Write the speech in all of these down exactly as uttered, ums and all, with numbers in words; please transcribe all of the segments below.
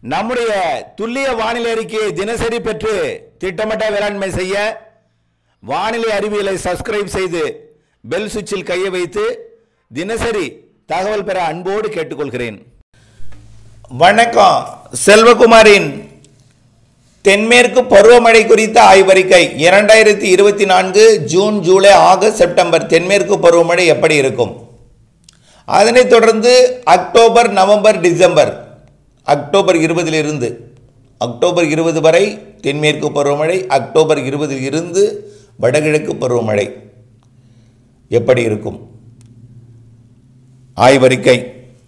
நம்முடைய துல்லிய வானிலை அறிக்கையை தினசரி பெற்று திட்டமிட்ட வேளாண்மை செய்ய வானிலை அறிவியலை சப்ஸ்கிரைப் செய்து பெல் சுவிட்சில் கையை வைத்து தினசரி தகவல் பெற அன்போடு கேட்டுக்கொள்கிறேன். வணக்கம். செல்வகுமாரின் தென்மேற்கு பருவமழை குறித்த ஆய்வறிக்கை இரண்டாயிரத்தி இருபத்தி நான்கு ஜூன் ஜூலை ஆகஸ்ட் செப்டம்பர் தென்மேற்கு பருவமழை எப்படி இருக்கும்? அதனைத் தொடர்ந்து அக்டோபர் நவம்பர் டிசம்பர் அக்டோபர் இருபதிலிருந்து அக்டோபர் இருபது வரை தென்மேற்கு பருவமழை, அக்டோபர் இருபதில் இருந்து வடகிழக்கு பருவமழை எப்படி இருக்கும்? ஆய்வறிக்கை.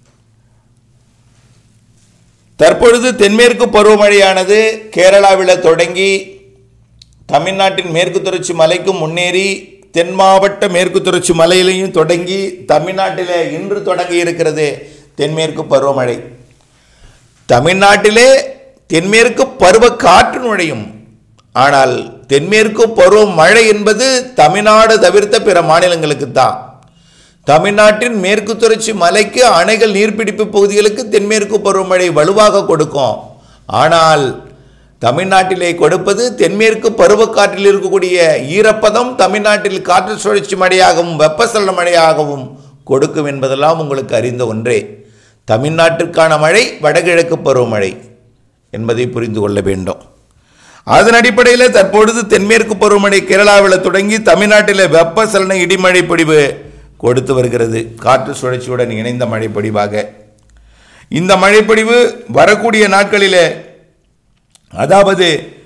தற்பொழுது தென்மேற்கு பருவமழையானது கேரளாவில் தொடங்கி தமிழ்நாட்டின் மேற்கு தொடர்ச்சி மலைக்கும் முன்னேறி தென் மாவட்ட மேற்கு தொடர்ச்சி மலையிலையும் தொடங்கி தமிழ்நாட்டில் இன்று தொடங்கி இருக்கிறது தென்மேற்கு பருவமழை. தமிழ்நாட்டிலே தென்மேற்கு பருவ காற்று நுழையும். ஆனால் தென்மேற்கு பருவமழை என்பது தமிழ்நாடு தவிர்த்த பிற மாநிலங்களுக்கு தான். தமிழ்நாட்டின் மேற்கு தொடர்ச்சி மலைக்கு அணைகள் நீர்பிடிப்பு பகுதிகளுக்கு தென்மேற்கு பருவமழை வலுவாக கொடுக்கும். ஆனால் தமிழ்நாட்டிலே கொடுப்பது தென்மேற்கு பருவக்காற்றில் இருக்கக்கூடிய ஈரப்பதம் தமிழ்நாட்டில் காற்று சுழற்சி மழையாகவும் வெப்பசலன மழையாகவும் கொடுக்கும் என்பதெல்லாம் உங்களுக்கு அறிந்த ஒன்றே. தமிழ்நாட்டிற்கான மழை வடகிழக்கு பருவமழை என்பதை புரிந்து கொள்ள வேண்டும். அதன் அடிப்படையில் தற்பொழுது தென்மேற்கு பருவமழை கேரளாவில் தொடங்கி தமிழ்நாட்டில் வெப்பசலன இடிமழை பொழிவு கொடுத்து வருகிறது, காற்று சுழற்சியுடன் இணைந்த மழைப்பொழிவாக. இந்த மழைப்பொழிவு வரக்கூடிய நாட்களில், அதாவது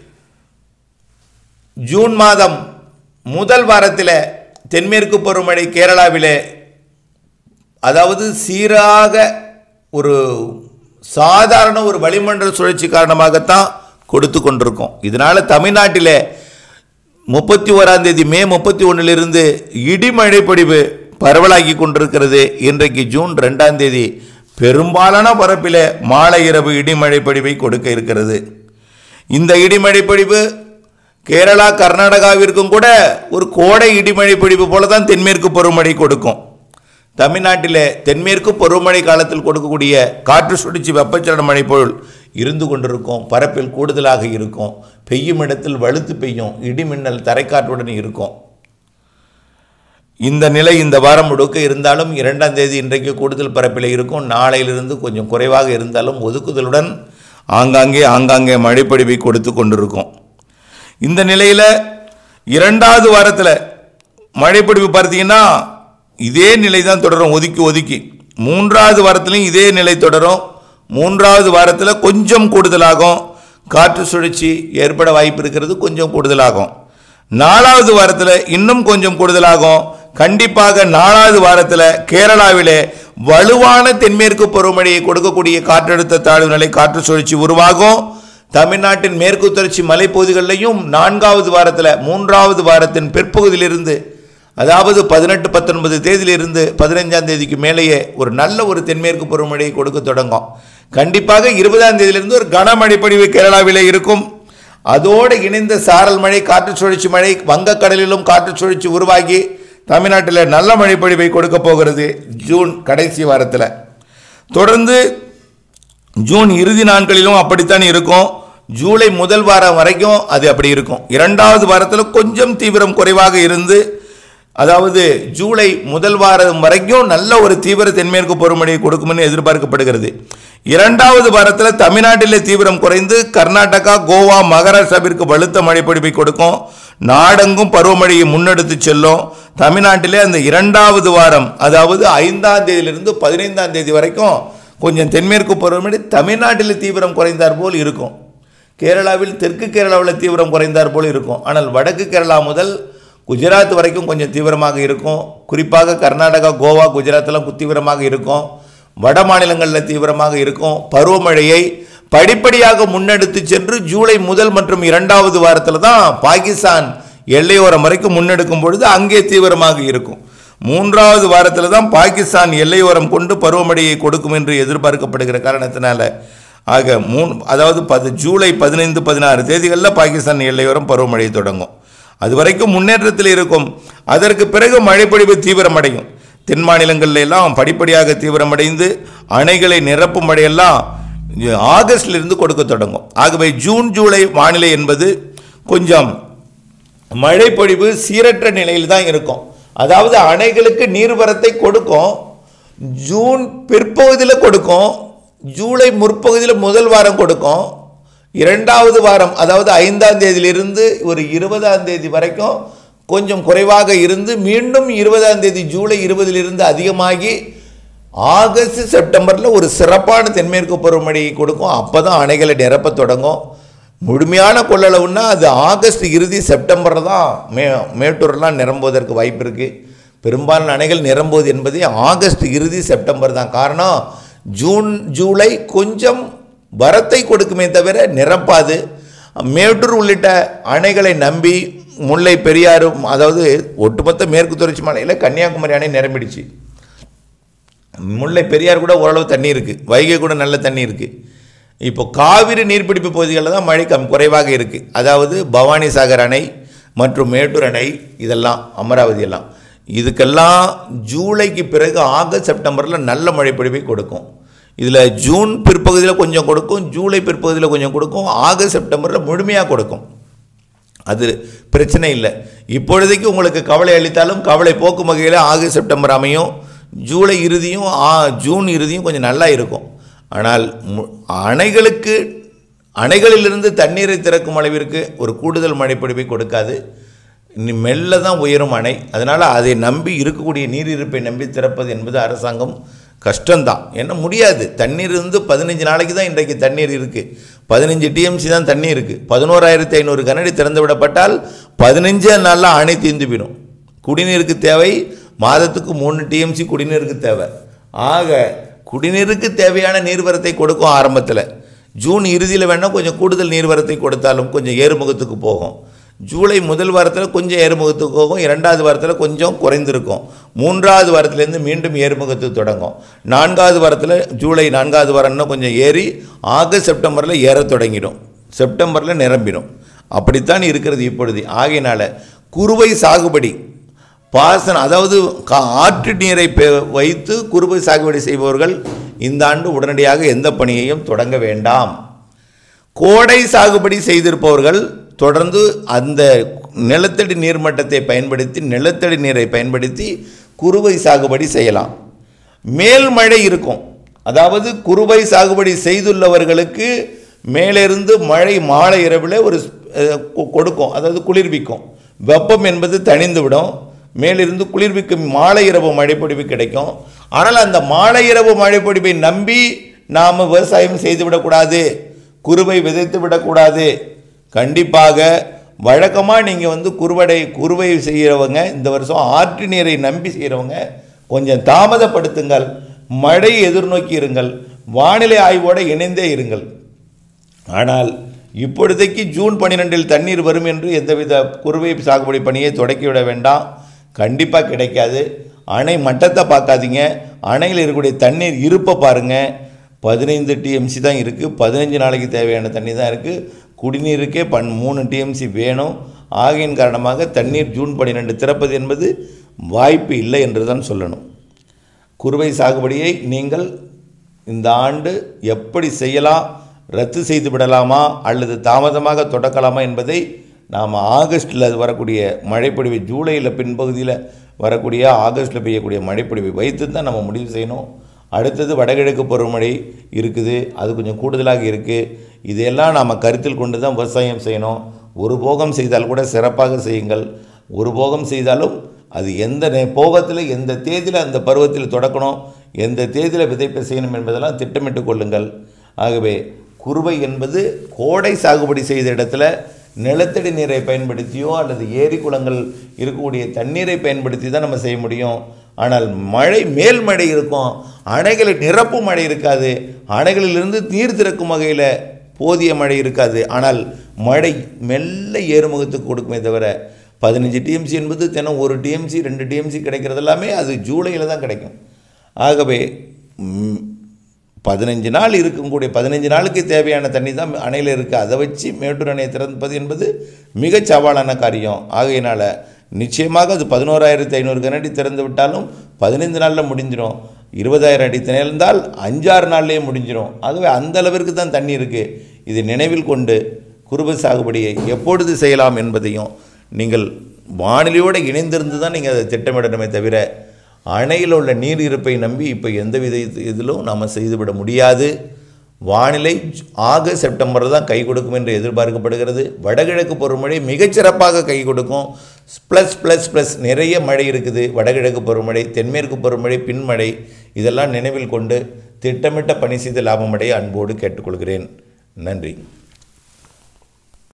ஜூன் மாதம் முதல் வாரத்தில் தென்மேற்கு பருவமழை கேரளாவில் அதாவது சீராக ஒரு சாதாரண ஒரு வளிமண்டல சுழற்சி காரணமாகத்தான் கொடுத்து கொண்டிருக்கோம். இதனால் தமிழ்நாட்டில் முப்பத்தி ஓராம் தேதி மே முப்பத்தி ஒன்றிலிருந்து இடிமழை பொழிவு பரவலாகி கொண்டிருக்கிறது. இன்றைக்கு ஜூன் ரெண்டாம் தேதி பெரும்பாலான பரப்பில் மாலை இரவு இடிமழை பொழிவை கொடுக்க இருக்கிறது. இந்த இடிமழை பொழிவு கேரளா கர்நாடகாவிற்கும் கூட ஒரு கோடை இடிமழை பொழிவு போல தான் தென்மேற்கு பருவமழை கொடுக்கும். தமிழ்நாட்டில் தென்மேற்கு பருவமழை காலத்தில் கொடுக்கக்கூடிய காற்று சுழற்சி வெப்பச்சலன மழை போல் இருந்து கொண்டிருக்கும். பரப்பில் கூடுதலாக இருக்கும். பெய்யும் இடத்தில் வலுத்து பெய்யும். இடிமின்னல் தரைக்காற்றுடன் இருக்கும். இந்த நிலை இந்த வாரம் முழுக்க இருந்தாலும் இரண்டாம் தேதி இன்றைக்கு கூடுதல் பரப்பில் இருக்கும். நாளையிலிருந்து கொஞ்சம் குறைவாக இருந்தாலும் ஒதுக்குதலுடன் ஆங்காங்கே ஆங்காங்கே மழைப்பொழிவை கொடுத்து கொண்டிருக்கும். இந்த நிலையில் இரண்டாவது வாரத்தில் மழைப்பொழிவு பார்த்தீங்கன்னா இதே நிலை தான் தொடரும், ஒதுக்கி ஒதுக்கி. மூன்றாவது வாரத்திலையும் இதே நிலை தொடரும். மூன்றாவது வாரத்தில் கொஞ்சம் கூடுதலாகும். காற்று சுழற்சி ஏற்பட வாய்ப்பு இருக்கிறது, கொஞ்சம் கூடுதலாகும். நாலாவது வாரத்தில் இன்னும் கொஞ்சம் கூடுதலாகும். கண்டிப்பாக நாலாவது வாரத்தில் கேரளாவிலே வலுவான தென்மேற்கு பருவமழையை கொடுக்கக்கூடிய காற்றழுத்த தாழ்வு நிலை காற்று சுழற்சி உருவாகும். தமிழ்நாட்டின் மேற்கு தொடர்ச்சி மலைப்பகுதிகளிலையும் நான்காவது வாரத்தில் மூன்றாவது வாரத்தின் பிற்பகுதியிலிருந்து, அதாவது பதினெட்டு பத்தொன்பது தேதியிலிருந்து பதினைஞ்சாம் தேதிக்கு மேலேயே ஒரு நல்ல ஒரு தென்மேற்கு பருவமழையை கொடுக்க தொடங்கும். கண்டிப்பாக இருபதாம் தேதியிலிருந்து ஒரு கனமழை பொழிவு கேரளாவிலே இருக்கும். அதோடு இணைந்த சாரல் மழை, காற்று சுழற்சி மழை, வங்கக்கடலிலும் காற்று சுழற்சி உருவாகி தமிழ்நாட்டில் நல்ல மழை பொழிவை கொடுக்க போகிறது ஜூன் கடைசி வாரத்தில். தொடர்ந்து ஜூன் இறுதி நாட்களிலும் அப்படித்தான் இருக்கும். ஜூலை முதல் வாரம் வரைக்கும் அது அப்படி இருக்கும். இரண்டாவது வாரத்தில் கொஞ்சம் தீவிரம் குறைவாக இருந்து, அதாவது ஜூலை முதல் வாரம் வரைக்கும் நல்ல ஒரு தீவிர தென்மேற்கு பருவமழையை கொடுக்கும்னு எதிர்பார்க்கப்படுகிறது. இரண்டாவது வாரத்தில் தமிழ்நாட்டில் தீவிரம் குறைந்து கர்நாடகா, கோவா, மகாராஷ்டிராவிற்கு வலுத்த மழைப்பொழிவை கொடுக்கும். நாடெங்கும் பருவமழையை முன்னெடுத்து செல்லும். தமிழ்நாட்டிலே அந்த இரண்டாவது வாரம், அதாவது ஐந்தாம் தேதியிலிருந்து பதினைந்தாம் தேதி வரைக்கும் கொஞ்சம் தென்மேற்கு பருவமழை தமிழ்நாட்டில் தீவிரம் குறைந்தார் போல் இருக்கும். கேரளாவில், தெற்கு கேரளாவில் தீவிரம் குறைந்தார் போல் இருக்கும். ஆனால் வடக்கு கேரளா முதல் குஜராத் வரைக்கும் கொஞ்சம் தீவிரமாக இருக்கும். குறிப்பாக கர்நாடகா, கோவா, குஜராத்லாம் தீவிரமாக இருக்கும். வட மாநிலங்களில் தீவிரமாக இருக்கும். பருவமழையை படிப்படியாக முன்னெடுத்து சென்று ஜூலை முதல் மற்றும் இரண்டாவது வாரத்தில் தான் பாகிஸ்தான் எல்லையோரம் வரைக்கும் முன்னெடுக்கும் பொழுது அங்கே தீவிரமாக இருக்கும். மூன்றாவது வாரத்தில் தான் பாகிஸ்தான் எல்லையோரம் கொண்டு பருவமழையை கொடுக்கும் என்று எதிர்பார்க்கப்படுகிற காரணத்தினால, ஆக மூணு அதாவது பது ஜூலை பதினைந்து பதினாறு தேதிகளில் பாகிஸ்தான் எல்லையோரம் பருவமழை தொடங்கும். அது வரைக்கும் முன்னேற்றத்தில் இருக்கும். அதற்கு பிறகு மழைப்பொழிவு தீவிரமடையும். தென் மாநிலங்களில் எல்லாம் படிப்படியாக தீவிரமடைந்து அணைகளை நிரப்பும் மழையெல்லாம் ஆகஸ்ட்லேருந்து கொடுக்க தொடங்கும். ஆகவே ஜூன் ஜூலை வானிலை என்பது கொஞ்சம் மழைப்பொழிவு சீரற்ற நிலையில் தான் இருக்கும். அதாவது அணைகளுக்கு நீர்வரத்தை கொடுக்கும், ஜூன் பிற்பகுதியில் கொடுக்கும், ஜூலை முற்பகுதியில் முதல் வாரம் கொடுக்கும், இரண்டாவது வாரம் அதாவது ஐந்தாம் தேதியிலிருந்து ஒரு இருபதாம் தேதி வரைக்கும் கொஞ்சம் குறைவாக இருந்து மீண்டும் இருபதாம் தேதி ஜூலை இருபதிலிருந்து அதிகமாகி ஆகஸ்ட் செப்டம்பரில் ஒரு சிறப்பான தென்மேற்கு பருவமழை கொடுக்கும். அப்போ தான் அணைகளை நிரப்ப தொடங்கும். முழுமையான கொள்ளளவுன்னா அது ஆகஸ்ட் இறுதி செப்டம்பர் தான் மே மேட்டூர்லாம் நிரம்புவதற்கு வாய்ப்பு இருக்குது. பெரும்பாலான அணைகள் நிரம்புவது என்பது ஆகஸ்ட் இறுதி செப்டம்பர் தான். காரணம் ஜூன் ஜூலை கொஞ்சம் வரத்தை கொடுக்குமே தவிர நிரப்பாது. மேட்டூர் உள்ளிட்ட அணைகளை நம்பி முல்லை பெரியாறு அதாவது ஒட்டுமொத்த மேற்கு தொடர்ச்சி மலையில் கன்னியாகுமரி அணை நிரம்பிடுச்சு. முல்லை பெரியாறு கூட ஓரளவு தண்ணி இருக்குது, வைகை கூட நல்ல தண்ணி இருக்குது. இப்போ காவிரி நீர்பிடிப்பு பகுதிகளில் தான் மழை கம் குறைவாக இருக்குது. அதாவது பவானி சாகர் அணை மற்றும் மேட்டூர் அணை இதெல்லாம் அமராவதி எல்லாம் இதுக்கெல்லாம் ஜூலைக்கு பிறகு ஆகஸ்ட் செப்டம்பரில் நல்ல மழைப்பொழிவை கொடுக்கும். இதில் ஜூன் பிற்பகுதியில் கொஞ்சம் கொடுக்கும், ஜூலை பிற்பகுதியில் கொஞ்சம் கொடுக்கும், ஆகஸ்ட் செப்டம்பரில் முழுமையாக கொடுக்கும். அது பிரச்சனை இல்லை. இப்பொழுதைக்கு உங்களுக்கு கவலை அளித்தாலும் கவலை போக்கும் வகையில் ஆகஸ்ட் செப்டம்பர் அமையும். ஜூலை இறுதியும் ஜூன் இறுதியும் கொஞ்சம் நல்லா இருக்கும். ஆனால் அணைகளுக்கு அணைகளிலிருந்து தண்ணீரை திறக்கும் அளவிற்கு ஒரு கூடுதல் மழைப்பொழிவை கொடுக்காது. இன்னும் மெல்ல தான் உயரும் அணை. அதனால் அதை நம்பி இருக்கக்கூடிய நீர் இருப்பை நம்பி திறப்பது என்பது அரசாங்கம் கஷ்டம்தான். ஏன்னா முடியாது. தண்ணீர் இருந்து பதினஞ்சு நாளைக்கு தான் இன்றைக்கு தண்ணீர் இருக்குது. பதினஞ்சு டிஎம்சி தான் தண்ணி இருக்குது. பதினோராயிரத்தி ஐநூறு கனடி திறந்து விடப்பட்டால் பதினஞ்சு நாளில் அணை தீர்ந்து போயிடும். குடிநீருக்கு தேவை மாதத்துக்கு மூணு டிஎம்சி குடிநீருக்கு தேவை. ஆக குடிநீருக்கு தேவையான நீர்வரத்தை கொடுக்கும் ஆரம்பத்தில். ஜூன் இறுதியில் வேணால் கொஞ்சம் கூடுதல் நீர்வரத்தை கொடுத்தாலும் கொஞ்சம் ஏறுமுகத்துக்கு போகும். ஜூலை முதல் வாரத்தில் கொஞ்சம் ஏறுமுகத்துக்கு போகும், இரண்டாவது வாரத்தில் கொஞ்சம் குறைந்திருக்கும், மூன்றாவது வாரத்திலேருந்து மீண்டும் ஏறுமுகத்துக்கு தொடங்கும். நான்காவது வாரத்தில் ஜூலை நான்காவது வாரம்னா கொஞ்சம் ஏறி ஆகஸ்ட் செப்டம்பரில் ஏற தொடங்கிடும், செப்டம்பரில் நிரம்பிடும். அப்படித்தான் இருக்கிறது இப்பொழுது. ஆகையினால் குறுவை சாகுபடி பாசனம் அதாவது ஆற்று நீரை வைத்து குறுவை சாகுபடி செய்பவர்கள் இந்த ஆண்டு உடனடியாக எந்த பணியையும் தொடங்க வேண்டாம். கோடை சாகுபடி செய்திருப்பவர்கள் தொடர்ந்து அந்த நிலத்தடி நீர்மட்டத்தை பயன்படுத்தி நிலத்தடி நீரை பயன்படுத்தி குறுவை சாகுபடி செய்யலாம். மேல்மழை இருக்கும். அதாவது குறுவை சாகுபடி செய்துள்ளவர்களுக்கு மேலிருந்து மழை மாலை இரவில் ஒரு கொடுக்கும், அதாவது குளிர்விக்கும். வெப்பம் என்பது தணிந்துவிடும். மேலிருந்து குளிர்விக்கும் மாலை இரவு மழைப்பொழிவு கிடைக்கும். ஆனால் அந்த மாலை இரவு மழைப்பொழிவை நம்பி நாம் விவசாயம் செய்துவிடக்கூடாது, குறுவை விதைத்து விடக்கூடாது. கண்டிப்பாக வழக்கமாக நீங்கள் வந்து குறுவடை குறுவை செய்கிறவங்க இந்த வருஷம் ஆற்று நீரை நம்பி செய்கிறவங்க கொஞ்சம் தாமதப்படுத்துங்கள். மழை எதிர்நோக்கி இருங்கள், வானிலை ஆய்வோடு இணைந்தே இருங்கள். ஆனால் இப்பொழுதைக்கு ஜூன் பன்னிரெண்டில் தண்ணீர் வரும் என்று எந்தவித குறுவை சாகுபடி பணியை தொடக்கிவிட வேண்டாம். கண்டிப்பாக கிடைக்காது. அணை மட்டத்தை பார்க்காதீங்க, அணையில் இருக்கக்கூடிய தண்ணீர் இருப்பை பாருங்கள். பதினைந்து டிஎம்சி தான் இருக்குது, பதினஞ்சு நாளைக்கு தேவையான தண்ணி தான் இருக்குது. குடிநீருக்கே பன் மூணு டிஎம்சி வேணும். ஆகையின் காரணமாக தண்ணீர் ஜூன் பன்னிரெண்டு திறப்பது என்பது வாய்ப்பு இல்லை என்று தான் சொல்லணும். குறுவை சாகுபடியை நீங்கள் இந்த ஆண்டு எப்படி செய்யலாம், ரத்து செய்து விடலாமா அல்லது தாமதமாக தொடக்கலாமா என்பதை நாம் ஆகஸ்ட்டில் வரக்கூடிய மழைப்பொழிவை ஜூலையில் பின்பகுதியில் வரக்கூடிய ஆகஸ்ட்டில் பெய்யக்கூடிய மழைப்பொழிவை வைத்து தான் நம்ம முடிவு செய்யணும். அடுத்தது வடகிழக்கு பருவமழை இருக்குது, அது கொஞ்சம் கூடுதலாக இருக்குது. இதையெல்லாம் நாம் கருத்தில் கொண்டு தான் விவசாயம் செய்யணும். ஒரு போகம் செய்தால் கூட சிறப்பாக செய்யுங்கள். ஒரு போகம் செய்தாலும் அது எந்த போகத்தில் எந்த தேதியில் அந்த பருவத்தில் தொடக்கணும், எந்த தேதியில் விதைப்பை செய்யணும் என்பதெல்லாம் திட்டமிட்டு கொள்ளுங்கள். ஆகவே குறுவை என்பது கோடை சாகுபடி செய்த இடத்துல நிலத்தடி நீரை பயன்படுத்தியோ அல்லது ஏரி குளங்கள் இருக்கக்கூடிய தண்ணீரை பயன்படுத்தி தான் நம்ம செய்ய முடியும். ஆனால் மழை மேல் மழை இருக்கும், அணைகளை நிரப்பும் மழை இருக்காது, அணைகளிலிருந்து நீர் திறக்கும் வகையில் போதிய மழை இருக்காது. ஆனால் மழை மெல்ல ஏறுமுகத்துக்கு கொடுக்குமே தவிர பதினஞ்சு டிஎம்சி என்பது தினம் ஒரு டிஎம்சி ரெண்டு டிஎம்சி கிடைக்கிறது எல்லாமே அது ஜூலையில் தான் கிடைக்கும். ஆகவே பதினஞ்சு நாள் இருக்கக்கூடிய பதினஞ்சு நாளுக்கு தேவையான தண்ணி தான் அணையில் இருக்குது. அதை வச்சு மேட்டூர் அணையை திறப்பது என்பது மிகச் சவாலான காரியம். ஆகையினால் நிச்சயமாக அது பதினோராயிரத்தி ஐநூறு கனஅடி திறந்து விட்டாலும் பதினைந்து நாளில் முடிஞ்சிடும். இருபதாயிரம் அடி திறந்தால் அஞ்சாறு நாள்லேயே முடிஞ்சிடும். ஆகவே அந்த அளவிற்கு தான் தண்ணி இருக்குது. இது நினைவில் கொண்டு குறுவை சாகுபடியை எப்பொழுது செய்யலாம் என்பதையும் நீங்கள் வானிலையோடு இணைந்திருந்து தான் நீங்கள் அதை திட்டமிடணுமே தவிர அணையில் உள்ள நீர் இருப்பை நம்பி இப்போ எந்த வித இதிலும் நாம் செய்துவிட முடியாது. வானிலை ஆகஸ்ட் செப்டம்பர் தான் கை கொடுக்கும் என்று எதிர்பார்க்கப்படுகிறது. வடகிழக்கு பருவமழை மிகச்சிறப்பாக கை கொடுக்கும். ப்ளஸ் ப்ளஸ் ப்ளஸ் நிறைய மழை இருக்குது. வடகிழக்கு பருவமழை, தென்மேற்கு பருவமழை, பின்மழை இதெல்லாம் நினைவில் கொண்டு திட்டமிட்ட பணி செய்து லாபமடைய அன்போடு கேட்டுக்கொள்கிறேன். நன்றி.